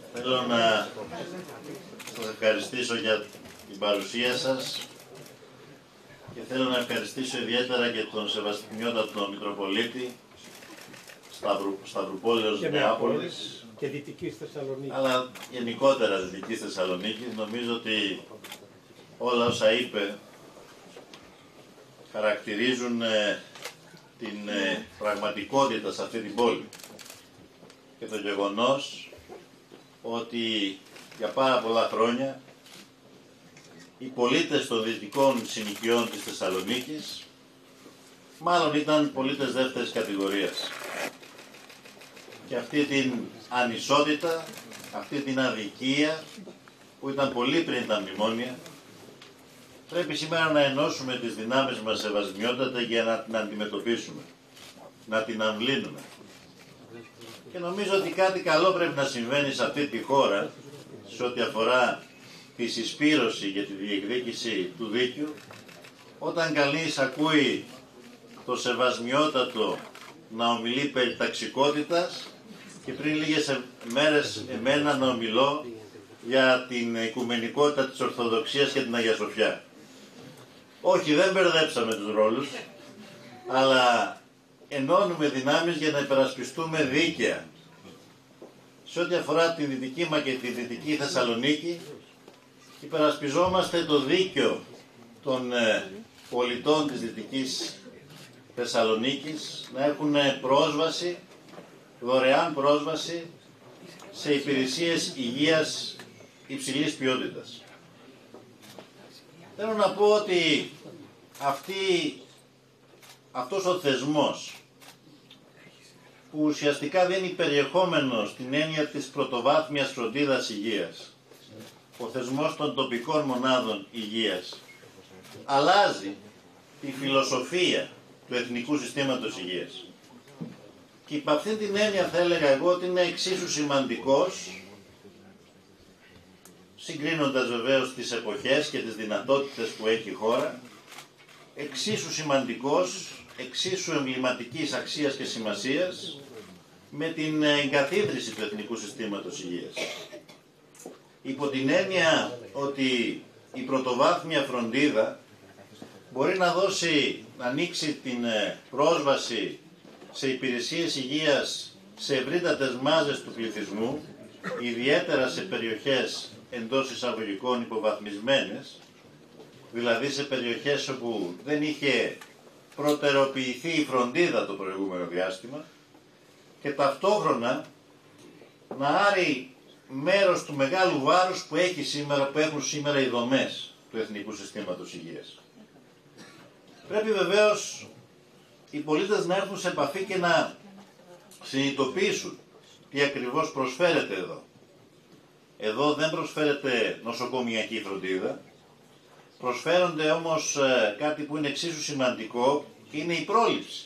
Θέλω να σας ευχαριστήσω για την παρουσία σας και θέλω να ευχαριστήσω ιδιαίτερα και τον Σεβαστημιότατο Μητροπολίτη Σταυρουπόλεως Νεάπολης και Δυτικής Θεσσαλονίκης, αλλά γενικότερα Δυτικής Θεσσαλονίκης. Νομίζω ότι όλα όσα είπε χαρακτηρίζουν την πραγματικότητα σε αυτή την πόλη και το γεγονός ότι για πάρα πολλά χρόνια οι πολίτες των δυτικών συνοικιών της Θεσσαλονίκης μάλλον ήταν πολίτες δεύτερης κατηγορίας. Και αυτή την ανισότητα, αυτή την αδικία που ήταν πολύ πριν τα μνημόνια, πρέπει σήμερα να ενώσουμε τις δυνάμεις μας σεβασμιότατα για να την αντιμετωπίσουμε, να την αμβλύνουμε. Και νομίζω ότι κάτι καλό πρέπει να συμβαίνει σε αυτή τη χώρα σε ό,τι αφορά τη συσπήρωση και τη διεκδίκηση του δίκαιου, όταν κανείς ακούει το Σεβασμιότατο να ομιλεί περί ταξικότητας και πριν λίγες μέρες εμένα να ομιλώ για την οικουμενικότητα της Ορθοδοξίας και την Αγία Σοφιά. Όχι, δεν μπερδέψαμε τους ρόλους, αλλά ενώνουμε δυνάμεις για να υπερασπιστούμε δίκαια. Σε ό,τι αφορά τη Δυτική μα και τη Δυτική Θεσσαλονίκη, υπερασπιζόμαστε το δίκαιο των πολιτών της Δυτικής Θεσσαλονίκης να έχουν πρόσβαση, δωρεάν πρόσβαση σε υπηρεσίες υγείας υψηλής ποιότητας. Θέλω να πω ότι αυτός ο θεσμός που ουσιαστικά δίνει περιεχόμενο στην έννοια της πρωτοβάθμιας φροντίδας υγείας, ο θεσμός των τοπικών μονάδων υγείας, αλλάζει τη φιλοσοφία του Εθνικού Συστήματος Υγείας. Και υπ' αυτήν την έννοια θα έλεγα εγώ ότι είναι εξίσου σημαντικός, συγκρίνοντας βεβαίως τις εποχές και τις δυνατότητες που έχει η χώρα, εξίσου σημαντικός, εξίσου εμβληματικής αξίας και σημασίας με την εγκαθίδρυση του Εθνικού Συστήματος Υγείας. Υπό την έννοια ότι η πρωτοβάθμια φροντίδα μπορεί να ανοίξει την πρόσβαση σε υπηρεσίες υγείας σε ευρύτατες μάζες του πληθυσμού, ιδιαίτερα σε περιοχές εντός εισαγωγικών υποβαθμισμένες, δηλαδή σε περιοχές όπου δεν είχε προτεραιοποιηθεί η φροντίδα το προηγούμενο διάστημα, και ταυτόχρονα να άρει μέρος του μεγάλου βάρους που έχουν σήμερα οι δομές του Εθνικού Συστήματος Υγείας. Πρέπει βεβαίως οι πολίτες να έρθουν σε επαφή και να συνειδητοποιήσουν τι ακριβώς προσφέρεται εδώ. Εδώ δεν προσφέρεται νοσοκομιακή φροντίδα, προσφέρονται όμως κάτι που είναι εξίσου σημαντικό, είναι η πρόληψη.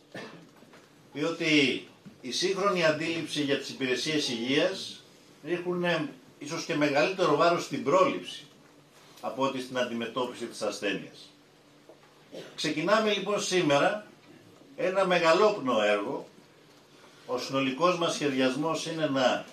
Διότι η σύγχρονη αντίληψη για τις υπηρεσίες υγείας ρίχνουν ίσως και μεγαλύτερο βάρος στην πρόληψη από ότι στην αντιμετώπιση της ασθένειας. Ξεκινάμε λοιπόν σήμερα ένα μεγαλόπνοο έργο. Ο συνολικός μας σχεδιασμός είναι να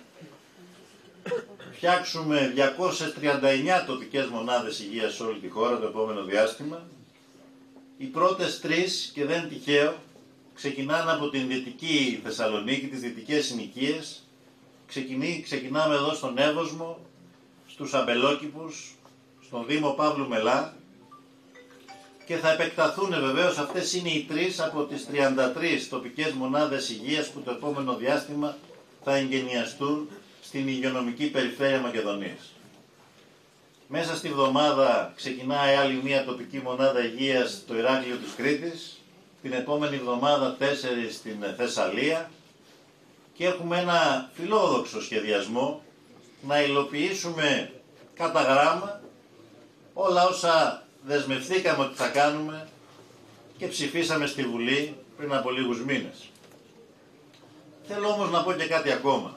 φτιάξουμε 239 τοπικές μονάδες υγείας σε όλη τη χώρα το επόμενο διάστημα. Οι πρώτες τρεις, και δεν τυχαίο, ξεκινάνε από την Δυτική Θεσσαλονίκη, τις δυτικές συνοικίες. Ξεκινάμε εδώ στον Εύωσμο, στους Αμπελόκηπους, στον Δήμο Παύλου Μελά, και θα επεκταθούν βεβαίως, αυτές είναι οι τρεις από τις 33 τοπικές μονάδες υγείας που το επόμενο διάστημα θα εγγενιαστούν στην υγειονομική περιφέρεια Μακεδονίας. Μέσα στη βδομάδα ξεκινάει άλλη μια τοπική μονάδα υγείας στο Ηράκλειο της Κρήτης, την επόμενη εβδομάδα 4 στην Θεσσαλία, και έχουμε ένα φιλόδοξο σχεδιασμό να υλοποιήσουμε κατά γράμμα όλα όσα δεσμευθήκαμε ότι θα κάνουμε και ψηφίσαμε στη Βουλή πριν από λίγους μήνες. Θέλω όμως να πω και κάτι ακόμα.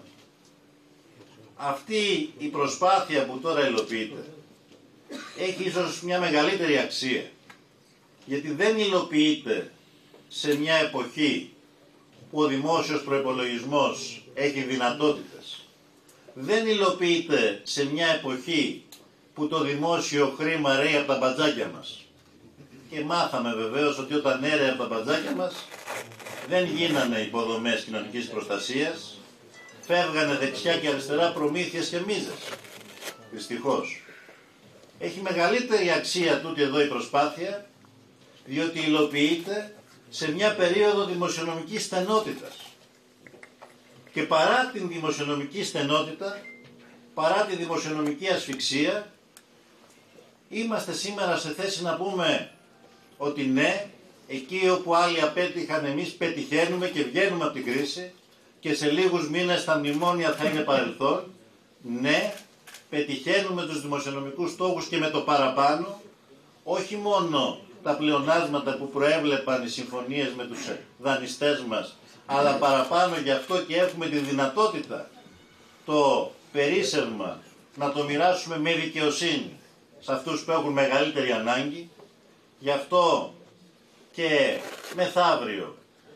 Αυτή η προσπάθεια που τώρα υλοποιείται έχει ίσως μια μεγαλύτερη αξία, γιατί δεν υλοποιείται σε μια εποχή που ο δημόσιος προϋπολογισμός έχει δυνατότητες δεν υλοποιείται σε μια εποχή που το δημόσιο χρήμα ρέει από τα μπατζάκια μας. Και μάθαμε βεβαίως ότι όταν έρεε από τα μπατζάκια μας δεν γίνανε υποδομές κοινωνικής προστασίας, φεύγανε δεξιά και αριστερά προμήθειες και μίζες. Δυστυχώς. Έχει μεγαλύτερη αξία τούτη εδώ η προσπάθεια, διότι υλοποιείται σε μια περίοδο δημοσιονομικής στενότητας. Και παρά την δημοσιονομική στενότητα, παρά τη δημοσιονομική ασφυξία, είμαστε σήμερα σε θέση να πούμε ότι ναι, εκεί όπου άλλοι απέτυχαν, εμείς πετυχαίνουμε και βγαίνουμε από την κρίση και σε λίγους μήνες τα μνημόνια θα είναι παρελθόν. Ναι, πετυχαίνουμε τους δημοσιονομικούς στόχους και με το παραπάνω, όχι μόνο τα πλεονάσματα που προέβλεπαν οι συμφωνίες με τους δανειστές μας, αλλά παραπάνω γι' αυτό και έχουμε τη δυνατότητα το περίσσευμα να το μοιράσουμε με δικαιοσύνη σε αυτούς που έχουν μεγαλύτερη ανάγκη. Γι' αυτό και μεθαύριο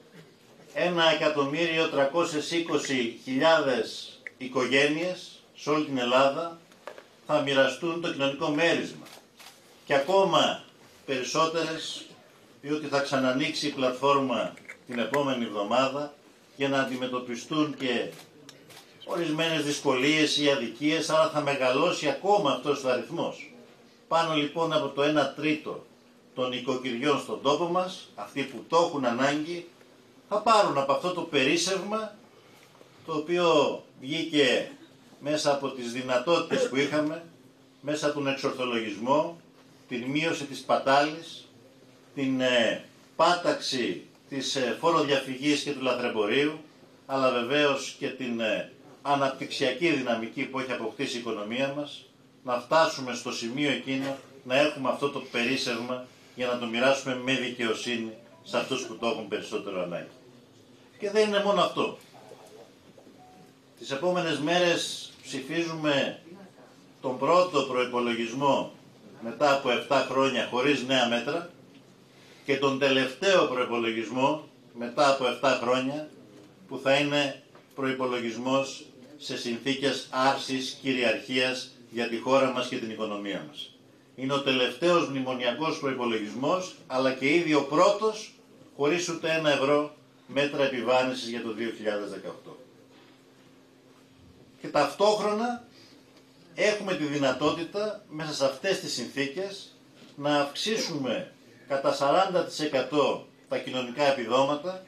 1.320.000 οικογένειες σε όλη την Ελλάδα θα μοιραστούν το κοινωνικό μέρισμα. Και ακόμα περισσότερες, διότι θα ξανανοίξει η πλατφόρμα την επόμενη εβδομάδα για να αντιμετωπιστούν και ορισμένες δυσκολίες ή αδικίες, άρα θα μεγαλώσει ακόμα αυτός ο αριθμός. Πάνω λοιπόν από το 1/3 των οικοκυριών στον τόπο μας, αυτοί που το έχουν ανάγκη, θα πάρουν από αυτό το περίσσευμα, το οποίο βγήκε μέσα από τις δυνατότητες που είχαμε, μέσα από τον εξορθολογισμό, την μείωση της πατάλης, την πάταξη της φοροδιαφυγής και του λαθρεμπορίου, αλλά βεβαίως και την αναπτυξιακή δυναμική που έχει αποκτήσει η οικονομία μας, να φτάσουμε στο σημείο εκείνο να έχουμε αυτό το περίσσευμα για να το μοιράσουμε με δικαιοσύνη σε αυτούς που το έχουν περισσότερο ανάγκη. Και δεν είναι μόνο αυτό. Τις επόμενες μέρες ψηφίζουμε τον πρώτο προϋπολογισμό μετά από 7 χρόνια χωρίς νέα μέτρα και τον τελευταίο προϋπολογισμό μετά από 7 χρόνια που θα είναι προϋπολογισμός σε συνθήκες άρσης κυριαρχίας για τη χώρα μας και την οικονομία μας. Είναι ο τελευταίος μνημονιακός προϋπολογισμός, αλλά και ήδη ο πρώτος χωρίς ούτε 1 ευρώ μέτρα επιβάρυνσης για το 2018. Και ταυτόχρονα έχουμε τη δυνατότητα μέσα σε αυτές τις συνθήκες να αυξήσουμε κατά 40% τα κοινωνικά επιδόματα,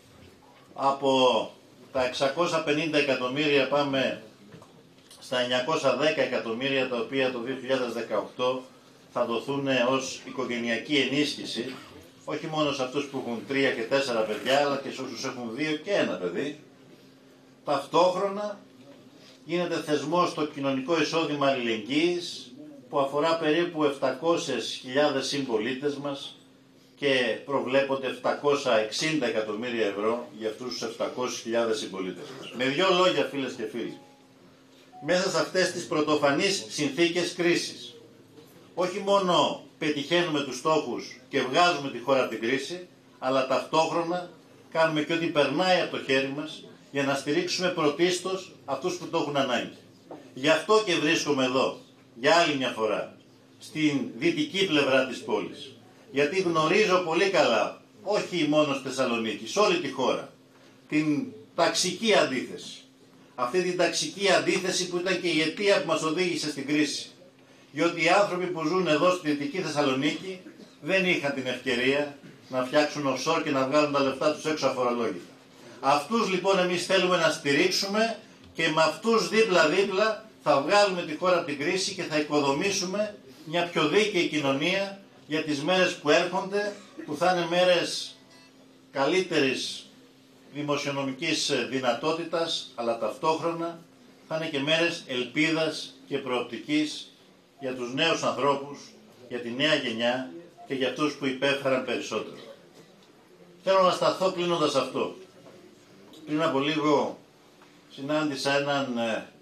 από τα 650 εκατομμύρια πάμε στα 910 εκατομμύρια, τα οποία το 2018 θα δοθούν ως οικογενειακή ενίσχυση, όχι μόνο σε αυτούς που έχουν 3 και 4 παιδιά, αλλά και σε όσους έχουν 2 και 1 παιδί. Ταυτόχρονα γίνεται θεσμός στο κοινωνικό εισόδημα αλληλεγγύης, που αφορά περίπου 700.000 συμπολίτες μας και προβλέπονται 760 εκατομμύρια ευρώ για αυτούς τους 700.000 συμπολίτες μας. Με δύο λόγια, φίλες και φίλοι, μέσα σε αυτές τις πρωτοφανείς συνθήκες κρίσης, όχι μόνο πετυχαίνουμε τους στόχους και βγάζουμε τη χώρα από την κρίση, αλλά ταυτόχρονα κάνουμε και ό,τι περνάει από το χέρι μας για να στηρίξουμε πρωτίστως αυτούς που το έχουν ανάγκη. Γι' αυτό και βρίσκομαι εδώ, για άλλη μια φορά, στην δυτική πλευρά της πόλης. Γιατί γνωρίζω πολύ καλά, όχι μόνο στη Θεσσαλονίκη, σε όλη τη χώρα, την ταξική αντίθεση. Αυτή την ταξική αντίθεση που ήταν και η αιτία που μας οδήγησε στην κρίση. Διότι οι άνθρωποι που ζουν εδώ στη Δυτική Θεσσαλονίκη δεν είχαν την ευκαιρία να φτιάξουν offshore και να βγάλουν τα λεφτά τους έξω αφορολόγητα. Αυτούς λοιπόν εμείς θέλουμε να στηρίξουμε και με αυτούς δίπλα-δίπλα θα βγάλουμε τη χώρα από την κρίση και θα οικοδομήσουμε μια πιο δίκαιη κοινωνία για τις μέρες που έρχονται, που θα είναι μέρες καλύτερης δημοσιονομικής δυνατότητας, αλλά ταυτόχρονα θα είναι και μέρες ελπίδας και προοπτικής για τους νέους ανθρώπους, για τη νέα γενιά και για αυτούς που υπέφεραν περισσότερο. Θέλω να σταθώ κλείνοντας αυτό. Πριν από λίγο συνάντησα έναν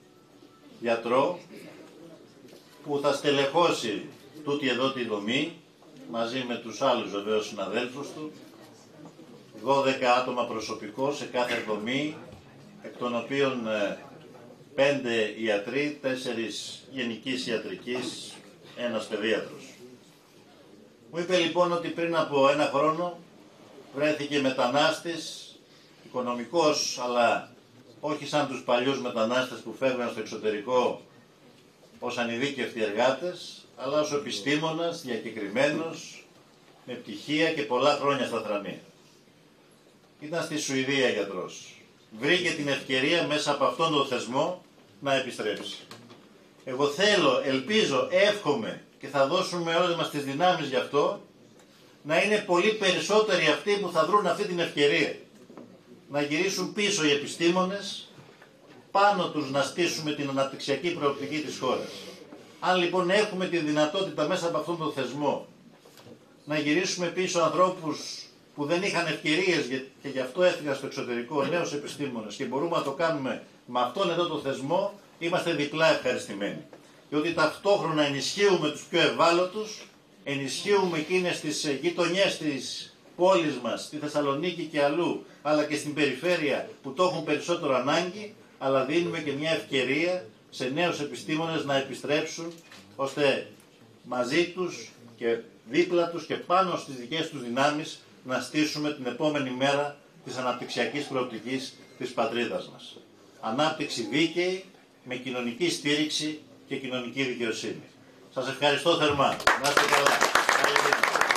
γιατρό που θα στελεχώσει τούτη εδώ τη δομή, μαζί με τους άλλους βεβαίως συναδέλφους του, 12 άτομα προσωπικό σε κάθε δομή, εκ των οποίων 5 ιατροί, 4 γενικής ιατρικής, 1 παιδίατρος. Μου είπε λοιπόν ότι πριν από 1 χρόνο βρέθηκε μετανάστης, οικονομικός, αλλά όχι σαν τους παλιούς μετανάστες που φεύγαν στο εξωτερικό ως ανειδίκευτοι εργάτες, αλλά ως επιστήμονας, διακεκριμένος, με πτυχία και πολλά χρόνια στα θρανία. Ήταν στη Σουηδία γιατρός. Βρήκε την ευκαιρία μέσα από αυτόν τον θεσμό να επιστρέψει. Εγώ θέλω, ελπίζω, εύχομαι και θα δώσουμε όλες μας τις δυνάμεις γι' αυτό, να είναι πολύ περισσότεροι αυτοί που θα βρουν αυτή την ευκαιρία. Να γυρίσουν πίσω οι επιστήμονες, πάνω τους να στήσουμε την αναπτυξιακή προοπτική της χώρας. Αν λοιπόν έχουμε τη δυνατότητα μέσα από αυτόν τον θεσμό να γυρίσουμε πίσω ανθρώπους που δεν είχαν ευκαιρίες και γι' αυτό έφυγαν στο εξωτερικό, νέους επιστήμονες, και μπορούμε να το κάνουμε με αυτόν εδώ το θεσμό, είμαστε διπλά ευχαριστημένοι. Διότι ταυτόχρονα ενισχύουμε τους πιο ευάλωτους, ενισχύουμε εκείνες τις γειτονιές της πόλης μας, στη Θεσσαλονίκη και αλλού, αλλά και στην περιφέρεια που το έχουν περισσότερο ανάγκη, αλλά δίνουμε και μια ευκαιρία σε νέους επιστήμονες να επιστρέψουν, ώστε μαζί τους και δίπλα τους και πάνω στις δικές τους δυνάμεις να στήσουμε την επόμενη μέρα της αναπτυξιακής προοπτικής της πατρίδας μας. Ανάπτυξη δίκαιη, με κοινωνική στήριξη και κοινωνική δικαιοσύνη. Σας ευχαριστώ θερμά. Να είστε καλά.